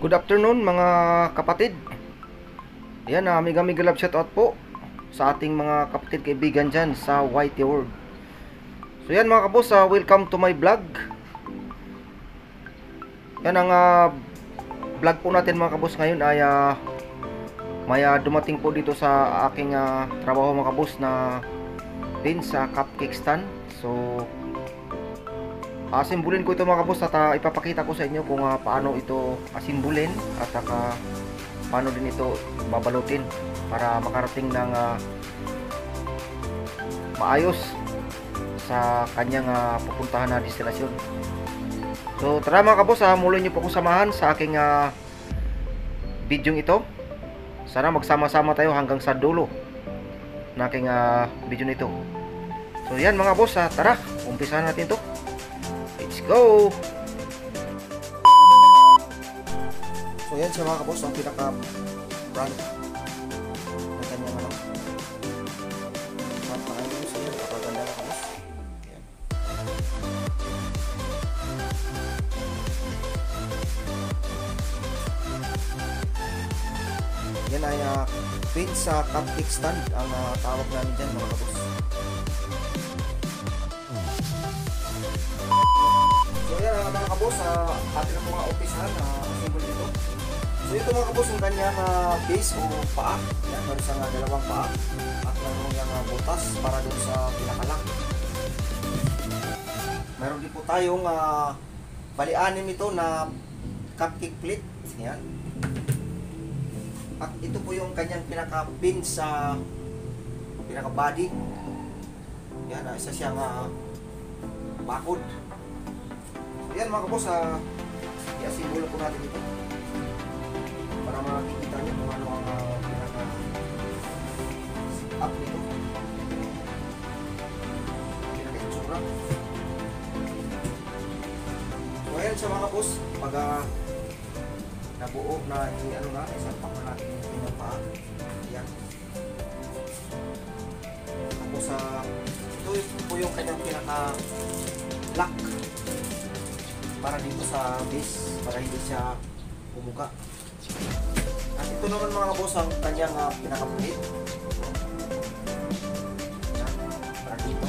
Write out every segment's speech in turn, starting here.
Good afternoon mga kapatid. Ayan, mega love shoutout po sa ating mga kapatid kaibigan dyan sa Whitey World. So yan mga kabos, welcome to my vlog. Yan ang vlog po natin mga kabos ngayon ay may dumating po dito sa aking trabaho mga kabos na pin sa cupcake stand. So asimbulin ko ito mga kabos at ipapakita ko sa inyo kung paano ito asimbulin at paano din ito babalutin para makarating ng maayos sa kanyang pupuntahan na destinasyon. So tara mga kabos, muli nyo po akong samahan sa aking video ito. Sana magsama-sama tayo hanggang sa dulo ng aking video nito. So yan mga kabos, tara umpisahan natin ito. Let's go! So yan siya mga kabos, ang pinaka brand ng kanyang mapakain sa inyo, kapaganda na kabos. Yan ay pin sa cupcake stand ang tawag namin dyan mga kabos. So yan mga kabos, atin ang mga opisahan na assemble dito. So ito mga kabos yung kanyang base o paa. Yan, meron siyang dalawang paa at meron yung butas para dun sa pinakalak. Meron din po tayong bali-anim ito na cupcake plate. Yan. At ito po yung kanyang pinaka-pin sa pinaka-body. Yan, isa siyang bakod. Yan mga kabos, i-assemble po natin ito para makikita nyo kung ano ang pinaka-up nito, pinaka-itsura. So ayan siya mga kabos, pag nabuo na isampak na natin yung pinapa. Yan. Tapos ito po yung kanyang pinaka-lock para dito sa base, para hindi siya bumuka. At ito naman mga kabos ang kanyang pinaka-plate. Yan, para dito.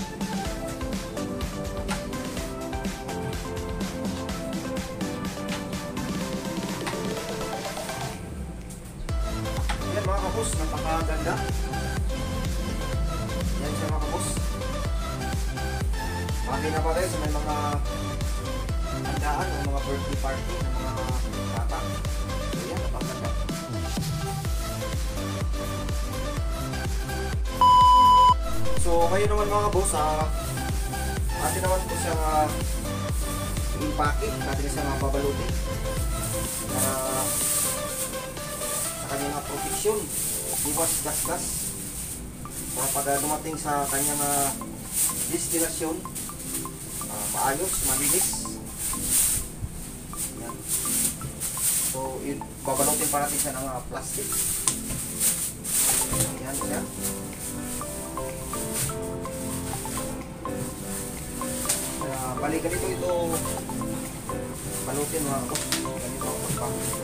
Yan mga kabos, napakaganda. Yan siya mga kabos. Bagay na bagay sa may mga handaan o mga birthday party ng mga bata. So yan, napaganda. So ngayon naman mga boss, atin naman po siyang i-packing, natin siyang babalutin para sa kanyang protection, iwas gas-gas para pag dumating sa kanyang destinasyon, maayos, malinis. Yan. So, babalutin pa natin siya ng plastic. Yan siya. Balik ganito ito balutin mga kabos. Ganito ang pagpapit.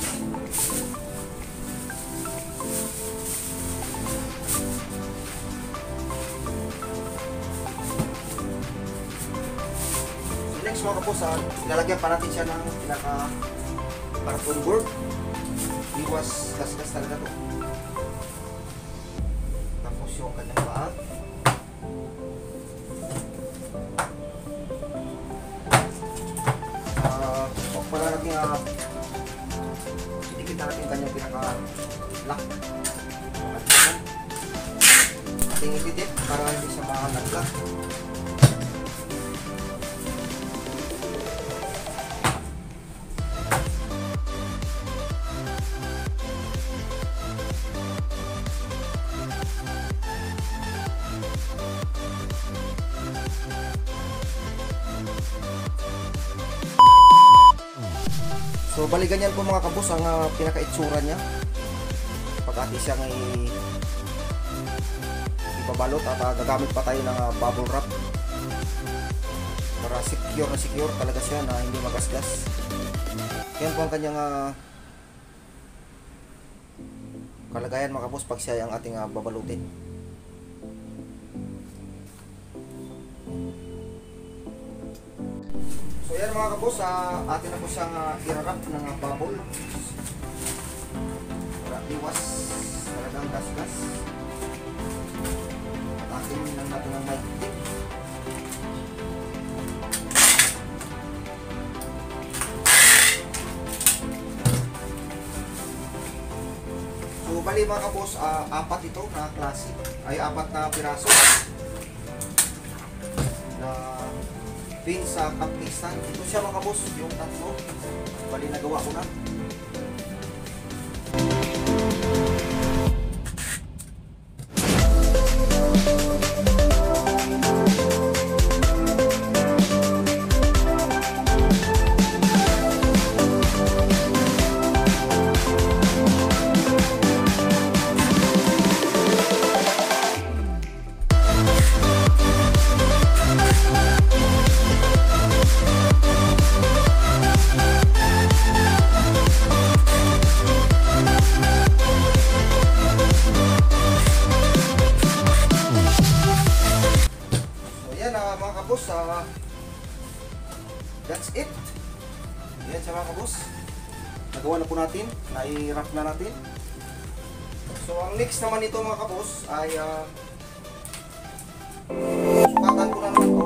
Next mga kapos, lalagyan pa natin siya ng pinaka-carton board. Iwas gas-gas talaga to. Tapos yung kanyang paa. Huwag pala natin itikit natin yung kanyang pinaka-lock. Ating ititip para hindi siya makalaglag. So bali ganyan po mga kabos ang pinaka-itsura niya pag ati siya ibabalot at gagamit pa tayo ng bubble wrap para para secure na secure talaga siya na hindi magasgas. Yan po ang kanyang kalagayan mga kaboss pag siya ang ating babalutin. So yan mga kaboss, atin na po siyang i-wrap ng bubble para iwas talagang gasgas. At atin lang natin ang mic tip. So bali mga kaboss, apat ito na klase, ay apat na piraso na pin sa cupcake stand. Ito siya mga kaboss, yung tatlo. Bali nagawa ko na. Mga kabos, that's it. Yan siya mga kabos, nagawa na po natin, nai-wrap na natin. So ang next naman nito mga kabos ay sukatan ko na naman ito